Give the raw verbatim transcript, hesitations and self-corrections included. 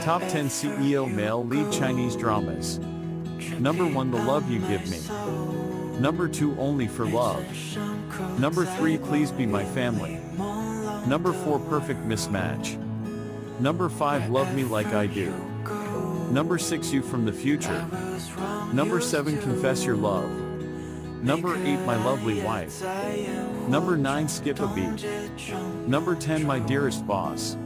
Top ten C E O male lead Chinese dramas. Number one, The Love You Give Me. Number two, Only for Love. Number three, Please Be My Family. Number four, Perfect Mismatch. Number five, Love Me Like I Do. Number six, You From the Future. Number seven, Confess Your Love. Number eight, My Lovely Wife. Number nine, Skip a Beat. Number ten, My Dearest Boss.